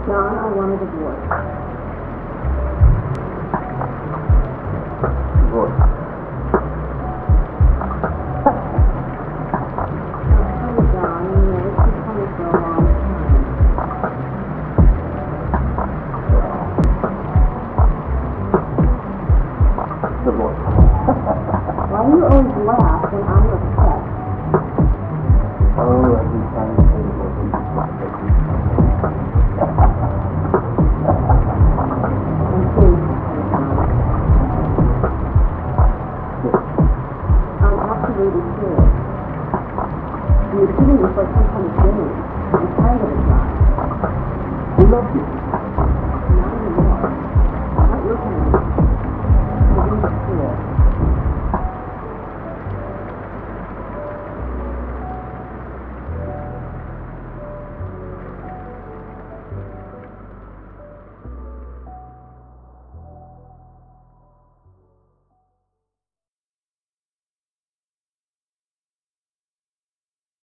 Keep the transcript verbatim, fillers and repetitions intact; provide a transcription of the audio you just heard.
John, I want a divorce. Divorce. Oh, John, you know, this is coming for a long time. Divorce. Why do you always laugh when I'm upset? Oh, every time you say divorce, you just want to take you. I'm pleased, John. I'm absolutely serious. You're treating me like some kind of game. I'm tired of it, John. Who loves you?